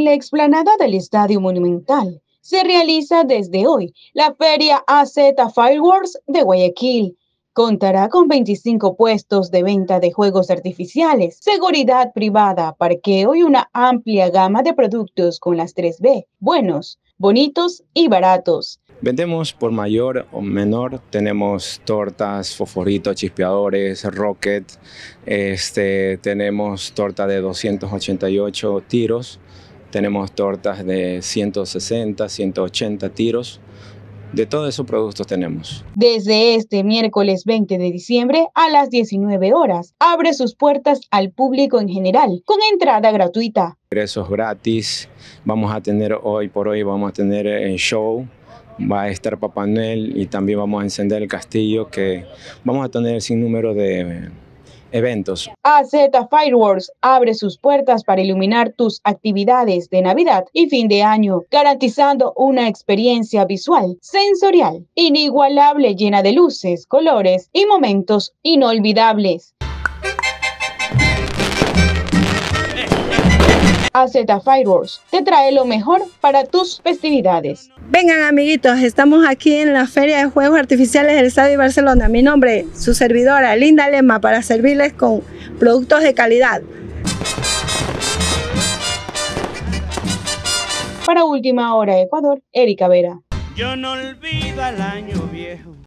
En la explanada del Estadio Monumental se realiza desde hoy la Feria AZ Fireworks de Guayaquil. Contará con 25 puestos de venta de juegos artificiales, seguridad privada, parqueo y una amplia gama de productos con las 3B: buenos, bonitos y baratos. Vendemos por mayor o menor, tenemos tortas, fosforitos, chispeadores, rocket, tenemos torta de 288 tiros, tenemos tortas de 160, 180 tiros, de todos esos productos tenemos. Desde este miércoles 20 de diciembre a las 19 horas, abre sus puertas al público en general, con entrada gratuita. Ingresos gratis, vamos a tener vamos a tener show. Va a estar Papá Noel y también vamos a encender el castillo, que vamos a tener sin número de eventos. AZ Fireworks abre sus puertas para iluminar tus actividades de Navidad y fin de año, garantizando una experiencia visual, sensorial, inigualable, llena de luces, colores y momentos inolvidables. AZ Fireworks te trae lo mejor para tus festividades. Vengan, amiguitos, estamos aquí en la Feria de Juegos Artificiales del Estadio de Barcelona. Mi nombre, su servidora, Linda Lema, para servirles con productos de calidad. Para Última Hora Ecuador, Erika Vera. Yo no olvido al año viejo.